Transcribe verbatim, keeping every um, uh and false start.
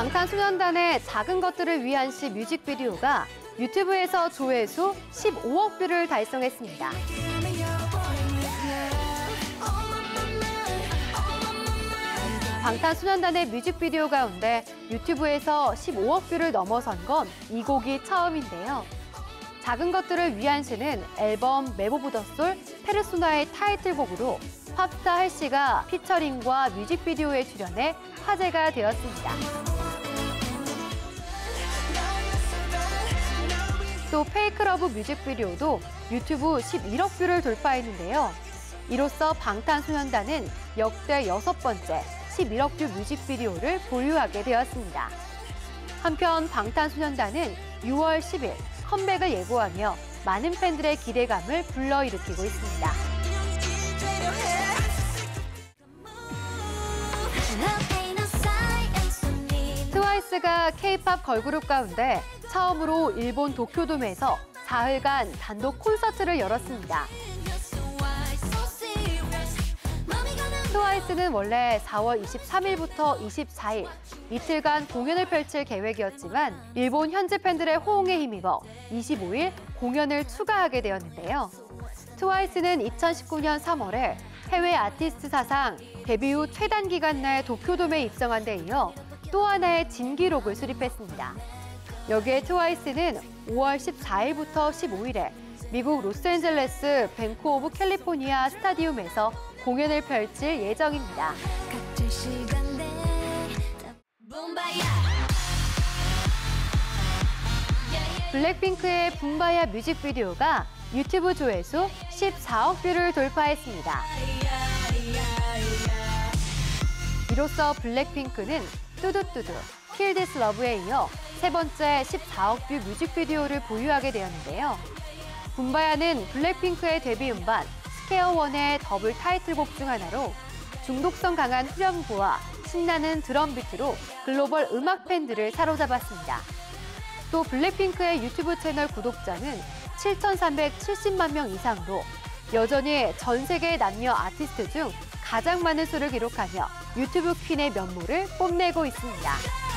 방탄소년단의 작은 것들을 위한 시 뮤직비디오가 유튜브에서 조회수 십오억 뷰를 달성했습니다. 방탄소년단의 뮤직비디오 가운데 유튜브에서 십오억 뷰를 넘어선 건 이 곡이 처음인데요. 작은 것들을 위한 시는 앨범 메보 오브 더 솔 페르소나의 타이틀곡으로 팝스타 할씨가 피처링과 뮤직비디오에 출연해 화제가 되었습니다. 또 페이크 러브 뮤직비디오도 유튜브 십일억 뷰를 돌파했는데요. 이로써 방탄소년단은 역대 여섯 번째 십일억 뷰 뮤직비디오를 보유하게 되었습니다. 한편 방탄소년단은 유월 십일 컴백을 예고하며 많은 팬들의 기대감을 불러일으키고 있습니다. 트와이스가 케이팝 걸그룹 가운데 처음으로 일본 도쿄돔에서 사흘간 단독 콘서트를 열었습니다. 트와이스는 원래 사월 이십삼일부터 이십사일 이틀간 공연을 펼칠 계획이었지만 일본 현지 팬들의 호응에 힘입어 이십오일 공연을 추가하게 되었는데요. 트와이스는 이천십구년 삼월에 해외 아티스트 사상 데뷔 후 최단 기간 내 도쿄돔에 입성한 데 이어 또 하나의 진기록을 수립했습니다. 여기에 트와이스는 오월 십사일부터 십오일에 미국 로스앤젤레스 뱅크 오브 캘리포니아 스타디움에서 공연을 펼칠 예정입니다. 블랙핑크의 붐바야 뮤직비디오가 유튜브 조회수 십사억 뷰를 돌파했습니다. 이로써 블랙핑크는 뚜두뚜두, Kill This Love에 이어 세 번째 십사억 뷰 뮤직비디오를 보유하게 되었는데요. 붐바야는 블랙핑크의 데뷔 음반 스퀘어원의 더블 타이틀곡 중 하나로 중독성 강한 후렴구와 신나는 드럼 비트로 글로벌 음악 팬들을 사로잡았습니다. 또 블랙핑크의 유튜브 채널 구독자는 칠천삼백칠십만 명 이상으로 여전히 전 세계 남녀 아티스트 중 가장 많은 수를 기록하며 유튜브 퀸의 면모를 뽐내고 있습니다.